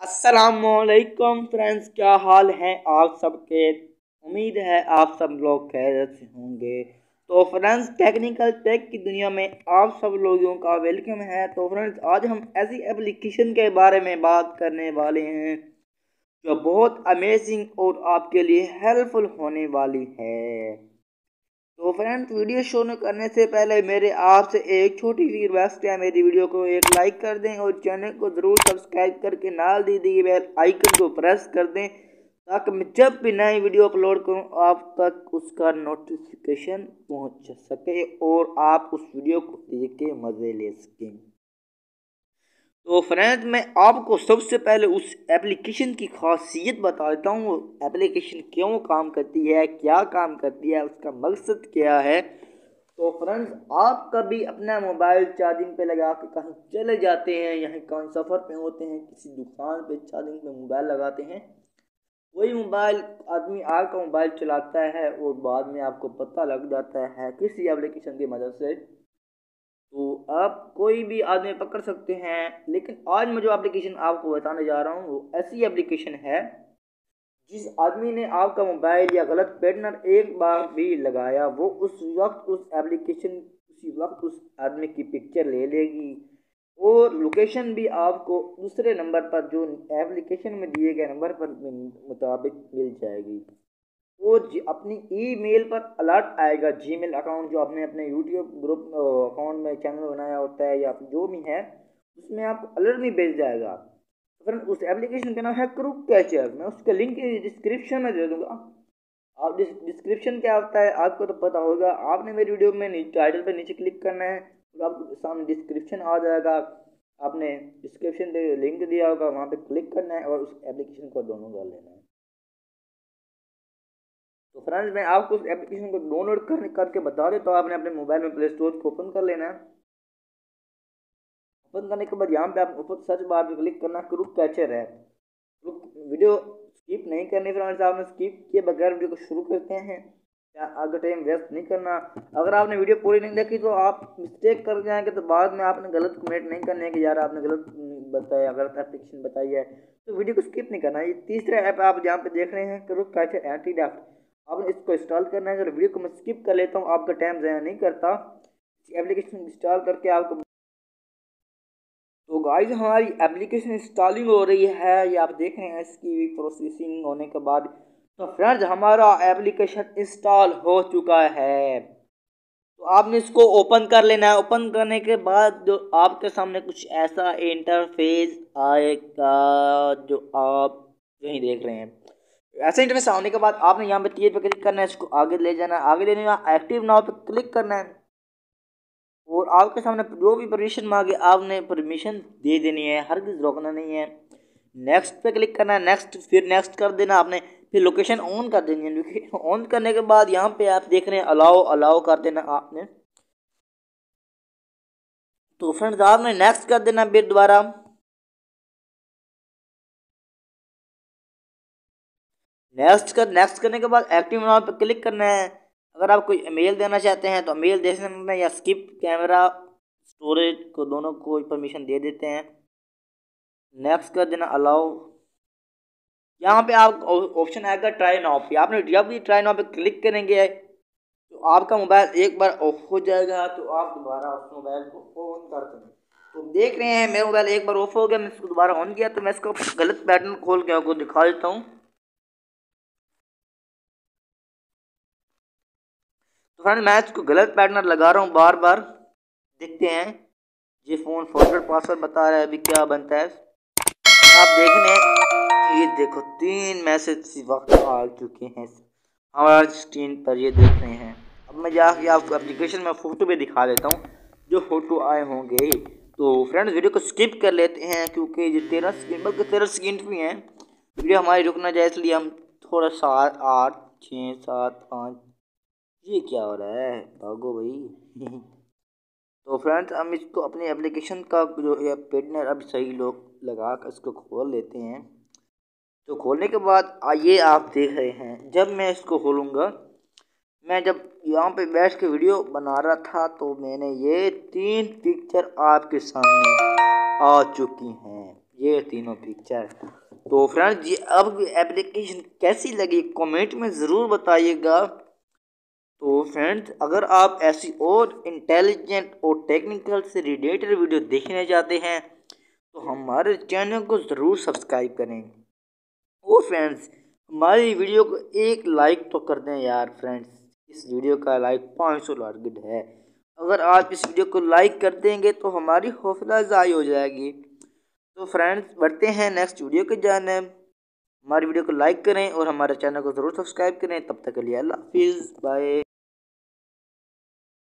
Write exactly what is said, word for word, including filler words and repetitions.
अस्सलामुअलैकुम फ्रेंड्स, क्या हाल है आप सबके। उम्मीद है आप सब लोग खैरियत से होंगे। तो फ्रेंड्स, टेक्निकल टेक की दुनिया में आप सब लोगों का वेलकम है। तो फ्रेंड्स, आज हम ऐसी एप्लीकेशन के बारे में बात करने वाले हैं जो बहुत अमेजिंग और आपके लिए हेल्पफुल होने वाली है। तो फ्रेंड्स, वीडियो शुरू करने से पहले मेरे आपसे एक छोटी सी रिक्वेस्ट है, मेरी वीडियो को एक लाइक कर दें और चैनल को ज़रूर सब्सक्राइब करके नाल दी दी बेल आइकन को प्रेस कर दें ताकि मैं जब भी नई वीडियो अपलोड करूं आप तक उसका नोटिफिकेशन पहुंच सके और आप उस वीडियो को देख के मज़े ले सकें। तो फ्रेंड्स, मैं आपको सबसे पहले उस एप्लीकेशन की खासियत बता देता हूँ। वो एप्लीकेशन क्यों काम करती है, क्या काम करती है, उसका मकसद क्या है। तो फ्रेंड्स, आप कभी अपना मोबाइल चार्जिंग पे लगा के कहीं चले जाते हैं, यहाँ कहीं सफ़र पे होते हैं, किसी दुकान पे चार्जिंग पे मोबाइल लगाते हैं, वही मोबाइल आदमी आपका मोबाइल चलाता है और बाद में आपको पता लग जाता है किसी एप्लीकेशन की मदद से। तो आप कोई भी आदमी पकड़ सकते हैं। लेकिन आज मैं जो एप्लीकेशन आपको बताने जा रहा हूँ वो ऐसी एप्लीकेशन है जिस आदमी ने आपका मोबाइल या गलत पैटर्न एक बार भी लगाया, वो उस वक्त उस एप्लीकेशन उसी वक्त उस आदमी की पिक्चर ले लेगी और लोकेशन भी आपको दूसरे नंबर पर जो एप्लीकेशन में दिए गए नंबर पर मुताबिक मिल जाएगी। और अपनी ईमेल पर अलर्ट आएगा। जीमेल अकाउंट जो आपने अपने यूट्यूब ग्रुप अकाउंट में चैनल बनाया होता है या जो भी है, उसमें आपको अलर्ट भी भेज जाएगा। फ्रेंड, उस एप्लीकेशन का नाम है क्रूक कैचर। मैं उसका लिंक डिस्क्रिप्शन में दे दूंगा। आप डिस्क्रिप्शन क्या होता है आपको तो पता होगा। आपने मेरी वीडियो में टाइटल पर नीचे क्लिक करना है तो आपके सामने डिस्क्रिप्शन आ जाएगा। आपने डिस्क्रिप्शन पे लिंक दिया होगा, वहाँ पे क्लिक करना है और उस एप्लीकेशन को डाउनलोड कर लेना है। तो फ्रेंड्स, मैं आपको उस एप्लीकेशन को डाउनलोड करने करके बता देता हूँ। आपने अपने मोबाइल में प्ले स्टोर को ओपन कर लेना है। ओपन करने के बाद यहाँ पे आप ऊपर सर्च बार पे क्लिक करना, क्रूक कैचर है। वीडियो स्किप नहीं करनी फ्रेंड्स, आपने स्किप किए बगैर वीडियो को शुरू करते हैं। आगे टाइम वेस्ट नहीं करना। अगर आपने वीडियो पूरी नहीं देखी तो आप मिस्टेक कर जाएंगे, तो बाद में आपने गलत कमेंट नहीं करने कि यार आपने गलत बताया, गलत एप्लीकेशन बताई है। तो वीडियो को स्किप नहीं करना। ये तीसरा ऐप आप जहाँ पे देख रहे हैं क्रूक कैचर एंटी डेफ्ट, आपने इसको इंस्टॉल करना है। चलो वीडियो को मैं स्किप कर लेता हूँ, आपका टाइम ज़ाया नहीं करता। एप्लीकेशन इंस्टॉल करके आपको तो गाइस, हमारी एप्लीकेशन इंस्टॉलिंग हो रही है, ये आप देख रहे हैं इसकी प्रोसेसिंग होने के बाद। तो फ्रेंड्स, हमारा एप्लीकेशन इंस्टॉल हो चुका है। तो आपने इसको ओपन कर लेना है। ओपन करने के बाद जो आपके सामने कुछ ऐसा इंटरफेस आएगा जो आप यहीं देख रहे हैं। ऐसा इंटरफेस आने के बाद आपने यहाँ पे तीर पे क्लिक करना है, इसको आगे ले जाना है। आगे लेने का एक्टिव नाउ पे क्लिक करना है और आपके सामने जो भी परमिशन मांगे आपने परमिशन दे देनी है, हरगिज़ रोकना नहीं है। नेक्स्ट पे क्लिक करना है, नेक्स्ट फिर नेक्स्ट कर देना आपने, फिर लोकेशन ऑन कर देनी है। लोकेशन ऑन करने के बाद यहाँ पे आप देख रहे हैं अलाउ अलाउ कर देना आपने। तो फ्रेंड्स, आपने नेक्स्ट कर देना फिर दोबारा। नेक्स्ट कर नेक्स्ट करने के बाद एक्टिव नाउ पे क्लिक करना है। अगर आप कोई ईमेल देना चाहते हैं तो ईमेल दे सकते हैं या स्किप कैमरा स्टोरेज को दोनों को परमिशन दे देते हैं। नेक्स्ट कर देना अलाउ। यहाँ पे आप ऑप्शन आएगा ट्राई नाउ पे। आपने जब भी ट्राई नाउ पे क्लिक करेंगे तो आपका मोबाइल एक बार ऑफ हो जाएगा, तो आप दोबारा उस मोबाइल को ऑन कर देंगे। तो देख रहे हैं मेरा मोबाइल एक बार ऑफ हो गया, मैं इसको दोबारा ऑन किया। तो मैं इसको गलत पैटर्न खोल के आपको दिखा देता हूँ। तो फ्रेंड, मैं इसको गलत पैटर्न लगा रहा हूँ बार बार। देखते हैं, ये फ़ोन फॉरवर्ड पासवर्ड बता रहा है, अभी क्या बनता है। आप देख रहे हैं, ये देखो तीन मैसेज इसी वक्त आ चुके हैं हमारे स्क्रीन पर, ये देख रहे हैं। अब मैं जाके आपको एप्लीकेशन में फ़ोटो भी दिखा देता हूँ जो फ़ोटो आए होंगे। तो फ्रेंड्स, वीडियो को स्किप कर लेते हैं क्योंकि ये तेरह सेकेंड बल्कि तेरह सेकेंड भी हैं। वीडियो हमारी रुक ना जाए इसलिए हम थोड़ा सात आठ छः सात पाँच, ये क्या हो रहा है, भागो भाई। तो फ्रेंड्स, हम इसको अपनी एप्लीकेशन का जो है पैटर्न अब सही लोग लगा कर इसको खोल लेते हैं। तो खोलने के बाद ये आप देख रहे हैं, जब मैं इसको खोलूँगा, मैं जब यहाँ पे बैठ के वीडियो बना रहा था तो मैंने ये तीन पिक्चर आपके सामने आ चुकी हैं। ये तीनों पिक्चर। तो फ्रेंड्स ये अब एप्लीकेशन कैसी लगी कमेंट में ज़रूर बताइएगा। तो फ्रेंड्स अगर आप ऐसी और इंटेलिजेंट और टेक्निकल से रिलेटेड वीडियो देखने चाहते हैं तो हमारे चैनल को ज़रूर सब्सक्राइब करें। और फ्रेंड्स हमारी वीडियो को एक लाइक तो कर दें यार फ्रेंड्स, इस वीडियो का लाइक पाँच सौ टारगेट है। अगर आप इस वीडियो को लाइक कर देंगे तो हमारी हौसला अफजाई हो जाएगी। तो फ्रेंड्स बढ़ते हैं नेक्स्ट वीडियो के जानिब। हमारी वीडियो को लाइक करें और हमारे चैनल को ज़रूर सब्सक्राइब करें। तब तक के लिए अल्लाह हाफिज़, बाय।